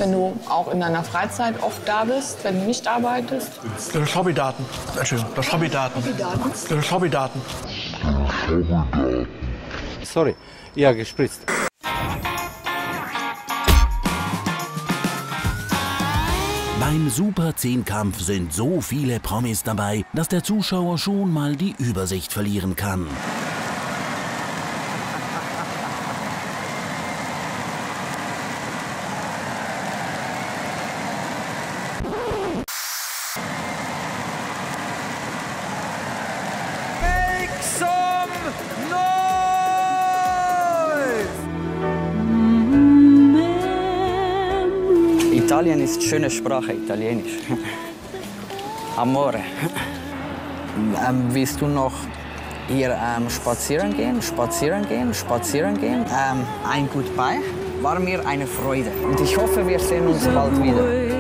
Wenn du auch in deiner Freizeit oft da bist, wenn du nicht arbeitest? Das ist Hobbydaten. Entschuldigung, das ist Hobbydaten. Das ist Hobbydaten. Sorry, ja, gespritzt. Beim Super-10-Kampf sind so viele Promis dabei, dass der Zuschauer schon mal die Übersicht verlieren kann. Make some noise! Italien ist schöne Sprache, Italienisch. Amore. Willst du noch hier spazieren gehen? Ein Goodbye war mir eine Freude. Und ich hoffe, wir sehen uns bald wieder.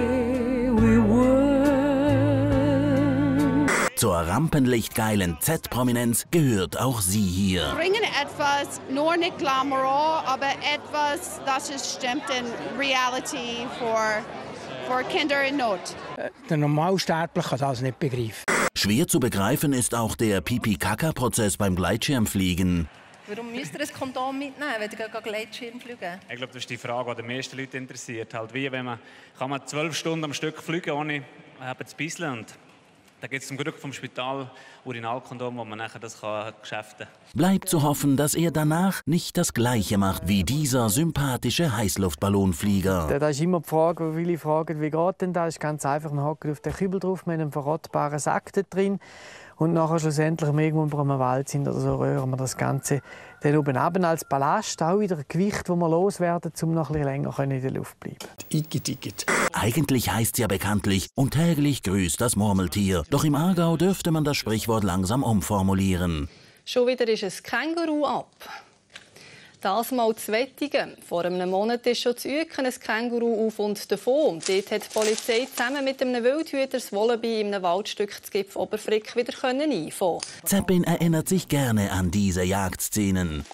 Zur rampenlichtgeilen Z-Prominenz gehört auch sie hier. Bringen etwas, nur nicht glamorös, aber etwas, das es stimmt in Reality für Kinder in Not. Der Normalsterbliche kann das nicht begreifen. Schwer zu begreifen ist auch der Pipi-Kaka-Prozess beim Gleitschirmfliegen. Warum müsst ihr ein Kondom mitnehmen, wenn ihr Gleitschirm fliegen? Ich glaube, das ist die Frage, die die meisten Leute interessiert. Halt wie, kann man 12 Stunden am Stück fliegen, ohne zu bisseln. Und da gibt es zum Glück vom Spital Urinalkondom, wo man nachher das geschäften kann. Bleibt zu hoffen, dass er danach nicht das Gleiche macht wie dieser sympathische Heißluftballonflieger. Da ist immer die Frage, viele fragen, wie geht denn das? Ist ganz einfach, man hockt auf den Kübel drauf mit einem verrottbaren Sack drin. Und nachher schlussendlich, wenn wir irgendwo im Wald sind oder so, rühren wir das Ganze dann oben runter als Ballast, auch wieder ein Gewicht, das wir loswerden, um noch ein bisschen länger in der Luft zu bleiben. Igitt. Eigentlich heißt es ja bekanntlich, und täglich grüßt das Murmeltier. Doch im Aargau dürfte man das Sprichwort langsam umformulieren. Schon wieder ist ein Känguru ab. Das mal zu Wettigen. Vor einem Monat ist schon zu Ueken ein Känguru auf und davon. Dort hat die Polizei zusammen mit einem Wildhüter das Wallaby in einem Waldstück zu Gipf Oberfrick wieder einfangen. Zeppin erinnert sich gerne an diese Jagdszenen.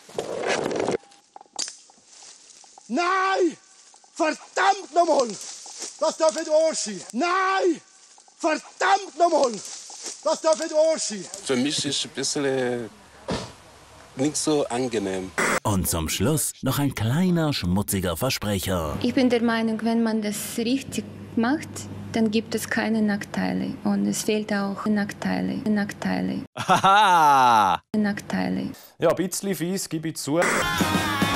Nein! Verdammt nochmal! Das darf nicht wahr sein! Nein! Verdammt nochmal! Das darf nicht wahr sein! Für mich ist es ein bisschen nicht so angenehm. Und zum Schluss noch ein kleiner, schmutziger Versprecher. Ich bin der Meinung, wenn man das richtig macht, dann gibt es keine Nachteile. Und es fehlt auch Nachteile. Haha! Nachteile. Ja, ein bisschen fies, gebe ich zu.